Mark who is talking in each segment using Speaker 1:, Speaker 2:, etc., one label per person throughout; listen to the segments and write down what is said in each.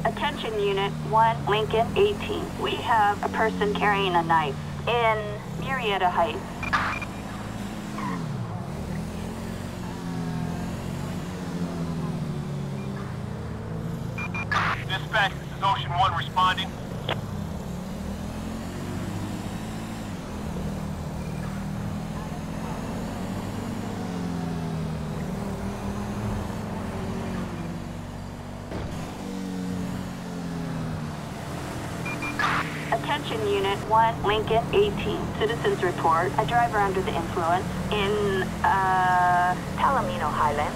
Speaker 1: Attention Unit 1, Lincoln 18. We have a person carrying a knife in Murrieta Heights.
Speaker 2: Dispatch, this is Ocean 1 responding.
Speaker 1: Attention Unit 1, Lincoln 18. Citizens report a driver under the influence in, Palomino Highlands.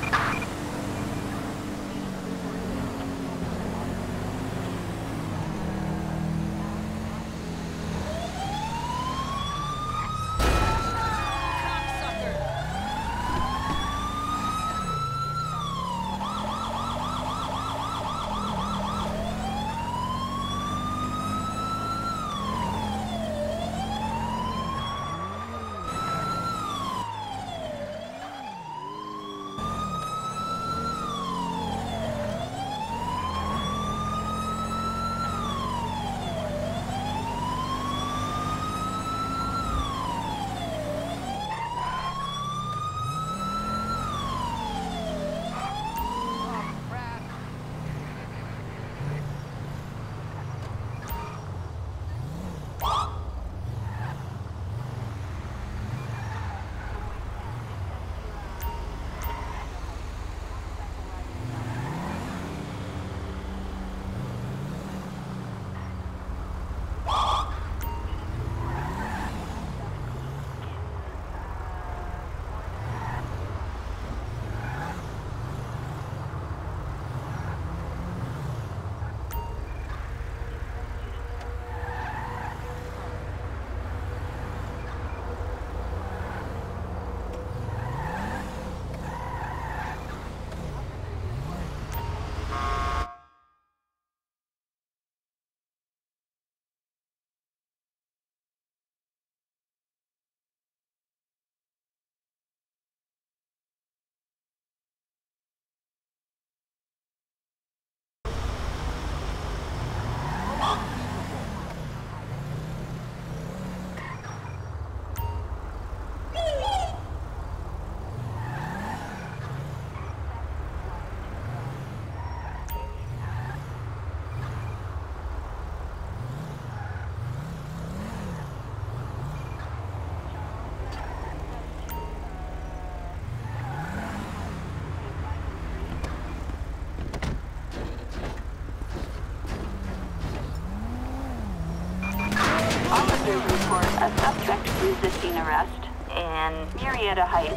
Speaker 1: Officers report a suspect resisting arrest in Murrieta Heights.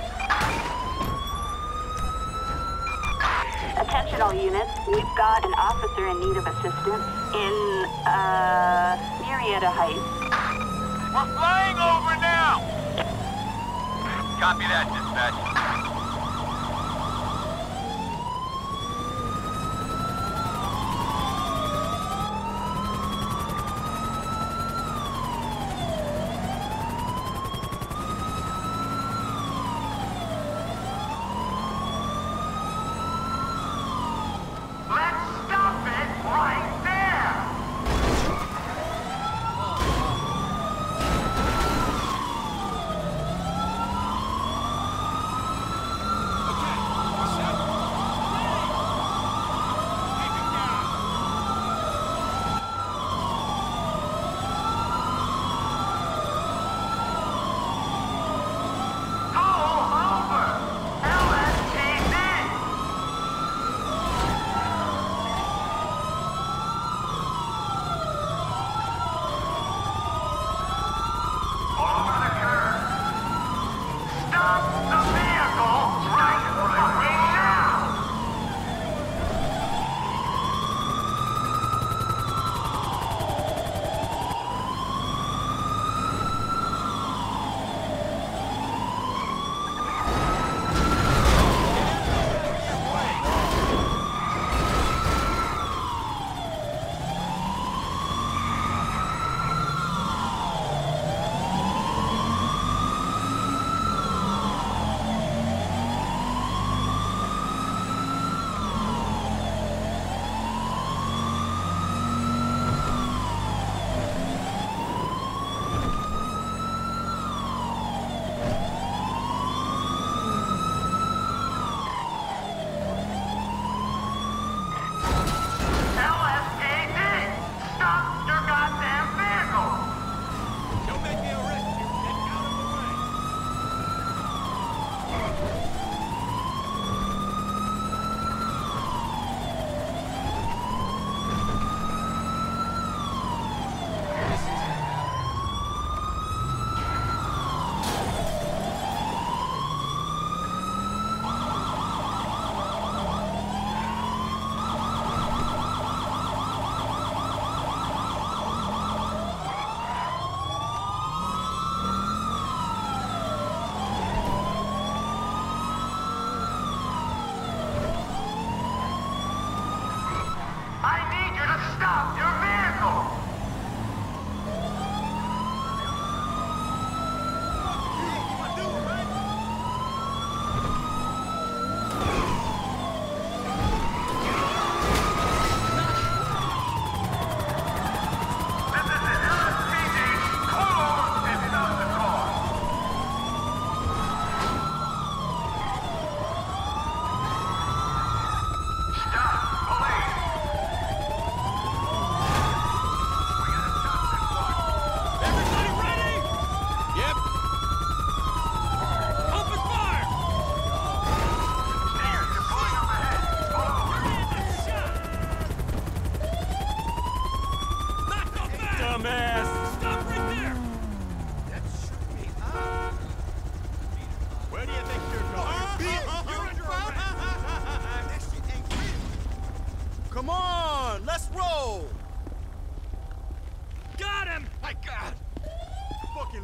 Speaker 1: Attention all units, we've got an officer in need of assistance in, Murrieta Heights.
Speaker 2: We're flying over now! Copy that, dispatch.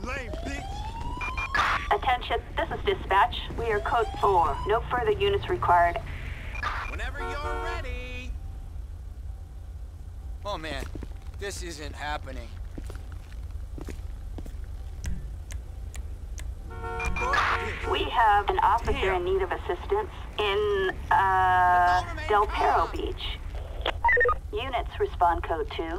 Speaker 3: lame bitch.
Speaker 1: Attention, this is dispatch. We are code 4. No further units required.
Speaker 3: Whenever you're ready.
Speaker 4: Oh man, this isn't happening.
Speaker 1: We have an officer in need of assistance in, Del Perro Beach. Units respond code 2.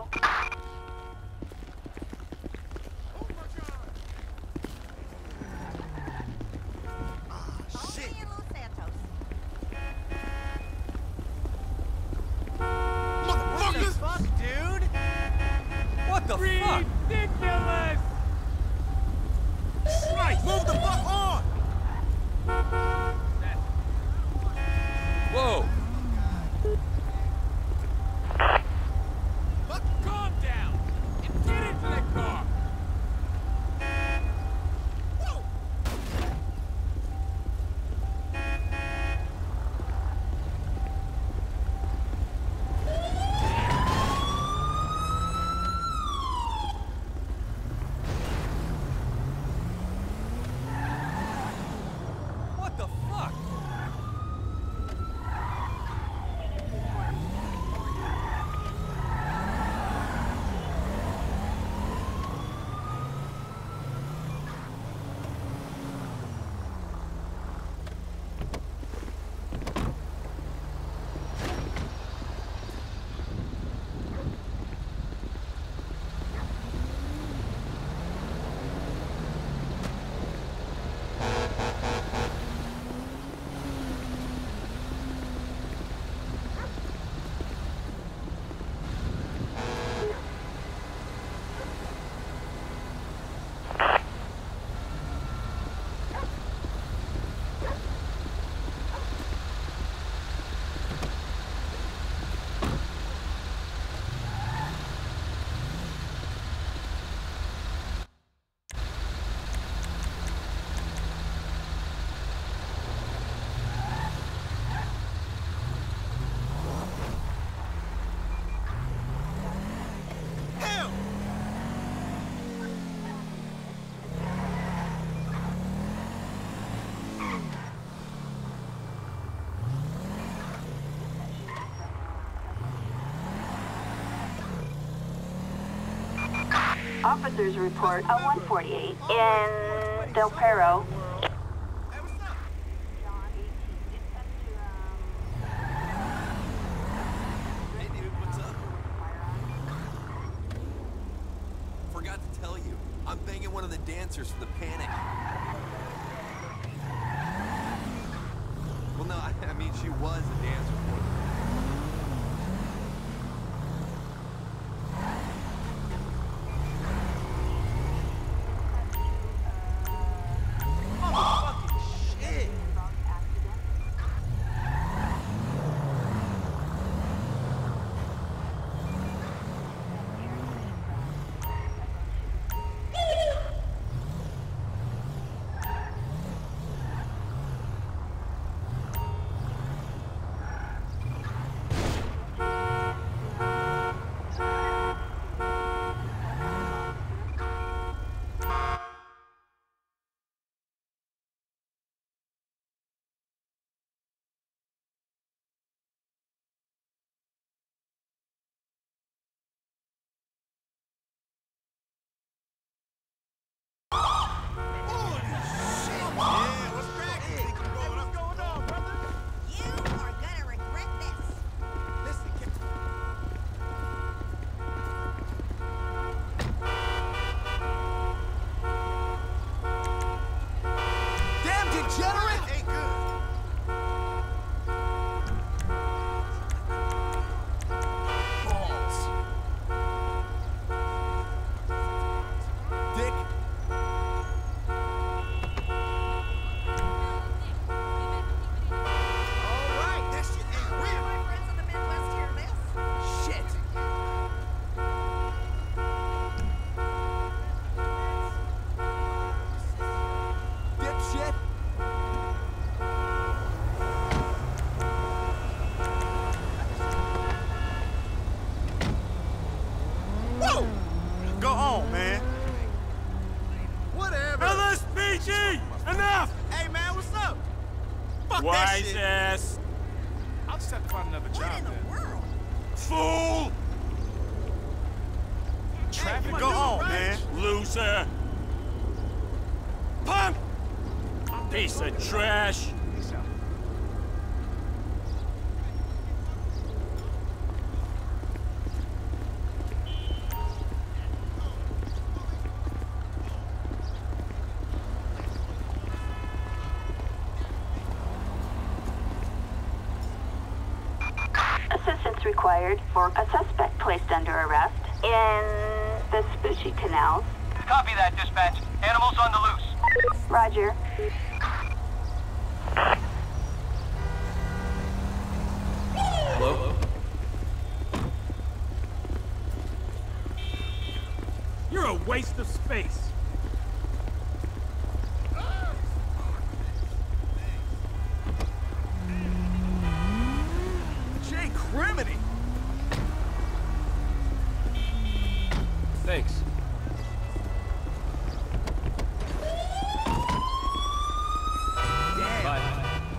Speaker 4: What the fuck?
Speaker 3: Ridiculous! Right, move the fuck on!
Speaker 4: Whoa!
Speaker 3: Calm down and get into the car! Whoa!
Speaker 4: What the fuck?
Speaker 1: Officers report a 148 in Del Perro.
Speaker 3: Hey, what's up? Hey, dude, what's up? Forgot to tell you, I'm banging one of the dancers for the Panic. Well, no, I mean, she was a dancer for them.
Speaker 5: ass.
Speaker 6: I'll just have to find another job then.
Speaker 5: Fool!
Speaker 6: Traffic, go home, man.
Speaker 5: Loser! Punk! Piece of trash!
Speaker 6: Peace out.
Speaker 1: Assistance required for a suspect placed under arrest in Vespucci Canals.
Speaker 2: Copy that, dispatch. Animals on the loose.
Speaker 1: Roger.
Speaker 3: Hello?
Speaker 5: You're a waste of space.
Speaker 6: Jay Criminy!
Speaker 3: Thanks.
Speaker 6: Damn.
Speaker 3: Bye.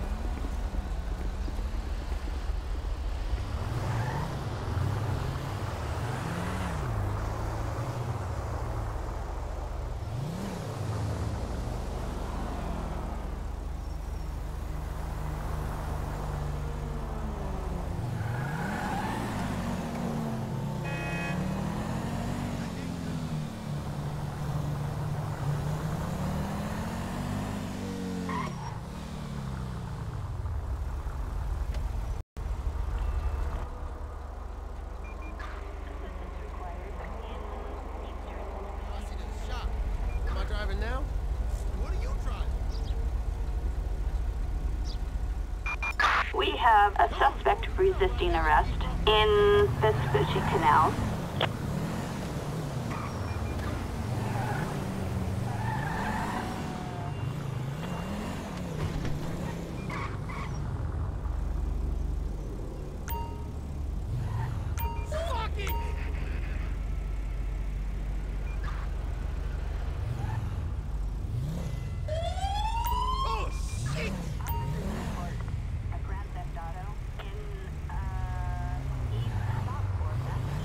Speaker 7: Am I driving now? What are you driving?
Speaker 1: We have a suspect resisting arrest in Vespucci Canals.
Speaker 7: Oh, shit!
Speaker 1: A Grand Theft Auto in East Stockport.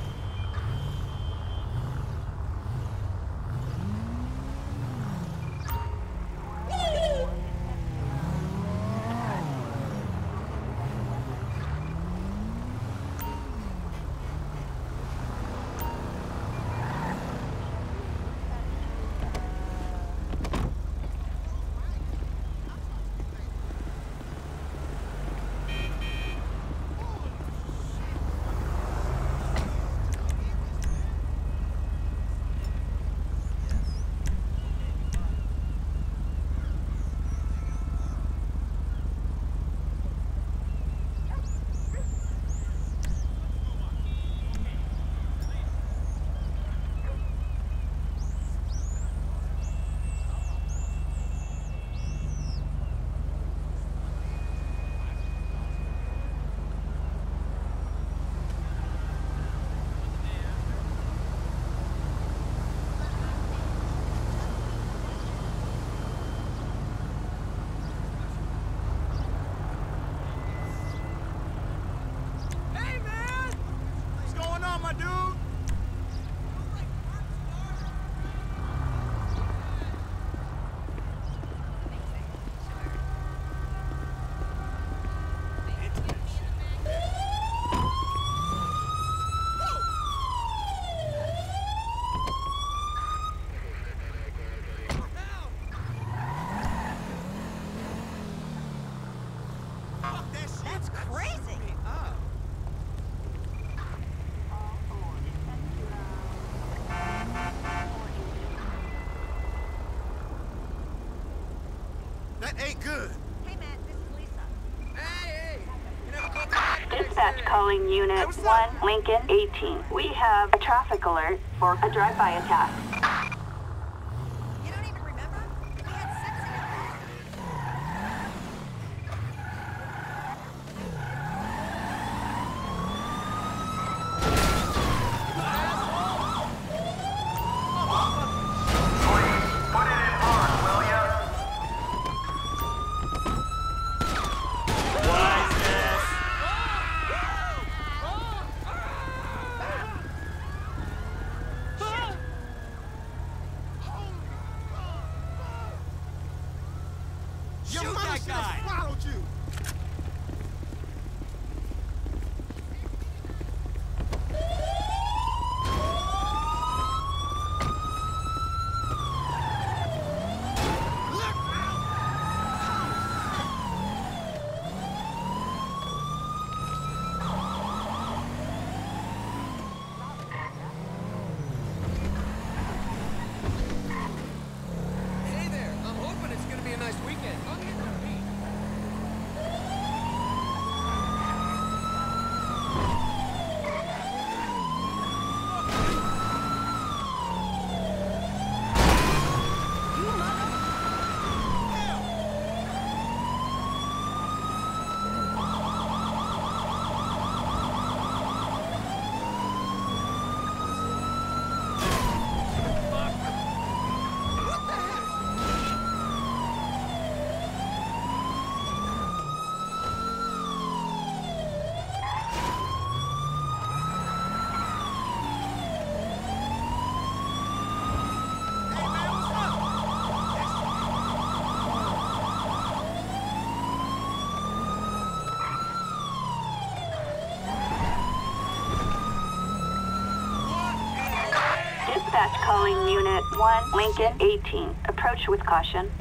Speaker 7: That ain't good.
Speaker 8: Hey, Matt, this is Lisa.
Speaker 7: Hey! You never called me back?
Speaker 1: Dispatch calling Unit 1, Lincoln 18. We have a traffic alert for a drive-by attack.
Speaker 8: You don't even remember? We had sex in your
Speaker 2: Put it in park, will ya?
Speaker 5: What?
Speaker 1: Dispatch calling Unit 1, Lincoln 18. Approach with caution.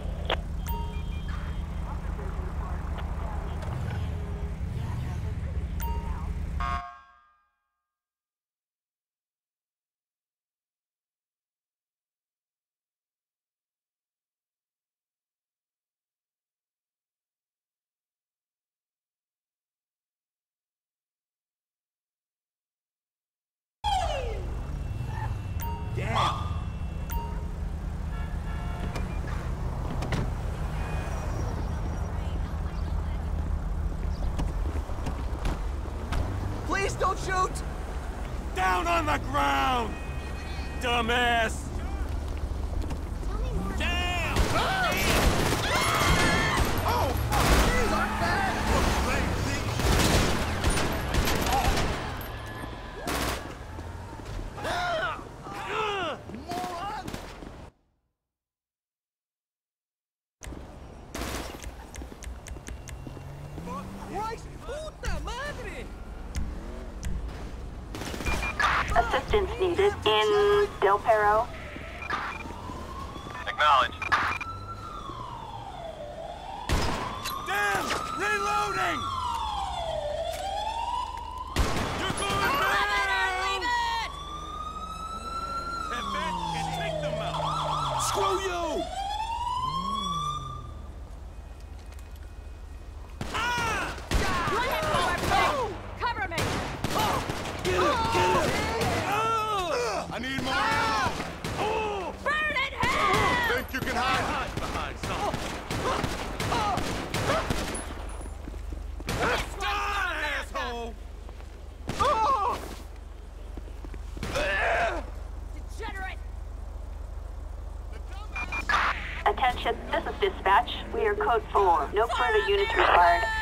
Speaker 3: Please don't shoot!
Speaker 5: Down on the ground! Dumbass! Down!
Speaker 7: Oh! These aren't bad! Moron!
Speaker 4: Christ! Puta madre!
Speaker 1: Assistance needed in Del Perro.
Speaker 2: Acknowledge.
Speaker 5: Damn! Reloading! You're going down! That bitch can take them out! Screw you!
Speaker 8: Cover me!
Speaker 6: I need more ammo.
Speaker 8: Burn in hell!
Speaker 6: Think you can hide?
Speaker 5: Behind something. Die, asshole!
Speaker 8: Degenerate!
Speaker 1: Attention, this is dispatch. We are code 4. No further units required.